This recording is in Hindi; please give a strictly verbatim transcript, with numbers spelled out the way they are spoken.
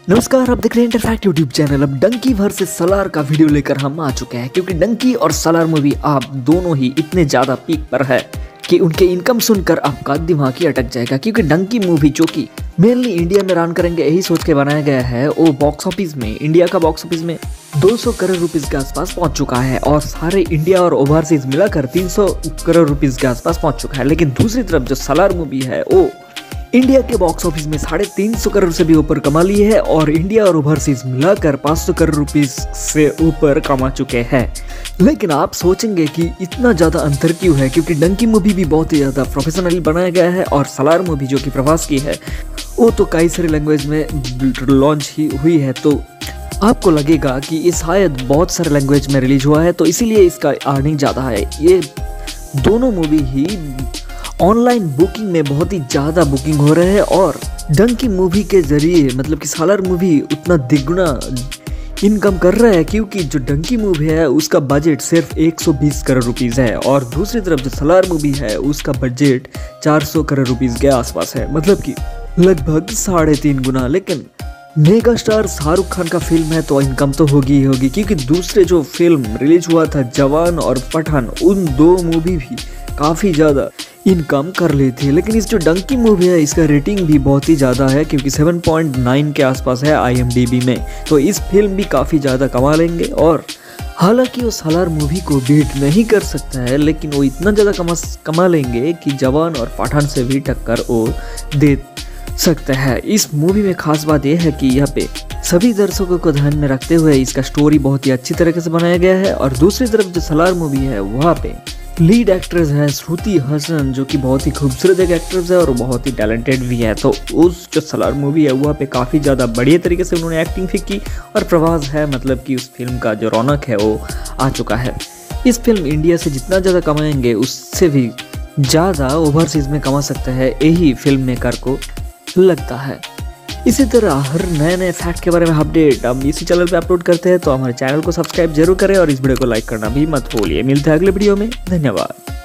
नमस्कार, आप देख रहे हैं इंटरफैक्ट यूट्यूब चैनल। अब डंकी वर्सेस सलार का वीडियो लेकर हम आ चुके हैं, क्योंकि डंकी और सलार मूवी आप दोनों ही इतने ज्यादा पीक पर है कि उनके इनकम सुनकर आपका दिमाग ही अटक जाएगा। क्योंकि डंकी मूवी जो कि मेनली इंडिया में रन करेंगे यही सोच के बनाया गया है, वो बॉक्स ऑफिस में इंडिया का बॉक्स ऑफिस में दो सौ करोड़ रुपीस के आसपास पहुंच चुका है और सारे इंडिया और ओवरसीज मिलाकर तीन सौ करोड़ रुपीस के आसपास पहुंच चुका है। लेकिन दूसरी तरफ जो सलार मूवी है वो इंडिया के बॉक्स ऑफिस में साढ़े तीन सौ करोड़ से भी ऊपर कमा ली है और इंडिया और ओवरसीज मिलाकर पाँच सौ करोड़ रुपीस से ऊपर कमा चुके हैं। लेकिन आप सोचेंगे कि इतना ज्यादा अंतर क्यों है, क्योंकि डंकी मूवी भी बहुत ही ज्यादा प्रोफेशनली बनाया गया है और सलार मूवी जो कि प्रभास की है वो तो कई सारी लैंग्वेज में लॉन्च ही हुई है। तो आपको लगेगा कि ये शायद बहुत सारे लैंग्वेज में रिलीज हुआ है तो इसीलिए इसका अर्निंग ज़्यादा है। ये दोनों मूवी ही ऑनलाइन बुकिंग में बहुत ही ज़्यादा बुकिंग हो रहे हैं और डंकी मूवी के जरिए मतलब कि सालार मूवी उतना दिगुना इनकम कर रहा है, क्योंकि जो डंकी मूवी है उसका बजट सिर्फ एक सौ बीस करोड़ रुपीस है और दूसरी तरफ जो सलार मूवी है उसका बजट चार सौ करोड़ रुपीस के आसपास है, मतलब कि लगभग साढ़े तीन गुना। लेकिन मेगा स्टार शाहरुख खान का फिल्म है तो इनकम तो होगी ही होगी, क्योंकि दूसरे जो फिल्म रिलीज हुआ था जवान और पठान, उन दो मूवी भी काफ़ी ज़्यादा इनकम कर लेती है। लेकिन इस जो डंकी मूवी है इसका रेटिंग भी बहुत ही ज़्यादा है, क्योंकि सात पॉइंट नौ के आसपास है आई एम डी बी में, तो इस फिल्म भी काफ़ी ज़्यादा कमा लेंगे। और हालांकि वो सालार मूवी को बीट नहीं कर सकता है, लेकिन वो इतना ज़्यादा कमा कमा लेंगे कि जवान और पठान से भी टक्कर वो दे सकता है। इस मूवी में खास बात यह है कि यहाँ पे सभी दर्शकों को ध्यान में रखते हुए इसका स्टोरी बहुत ही अच्छी तरीके से बनाया गया है। और दूसरी तरफ जो सलार मूवी है वहाँ पे लीड एक्ट्रेस है श्रुति हसन, जो कि बहुत ही खूबसूरत एक एक्ट्रेस है और बहुत ही टैलेंटेड भी है। तो उस जो सलार मूवी है वहाँ पे काफ़ी ज़्यादा बढ़िया तरीके से उन्होंने एक्टिंग भी की और प्रभास है मतलब कि उस फिल्म का जो रौनक है वो आ चुका है। इस फिल्म इंडिया से जितना ज़्यादा कमाएंगे उससे भी ज़्यादा ओवरसीज में कमा सकता है, यही फिल्म मेकर को लगता है। इसी तरह हर नए नए फैक्ट के बारे में अपडेट हम इसी चैनल पे अपलोड करते हैं, तो हमारे चैनल को सब्सक्राइब जरूर करें और इस वीडियो को लाइक करना भी मत भूलिए। मिलते हैं अगले वीडियो में, धन्यवाद।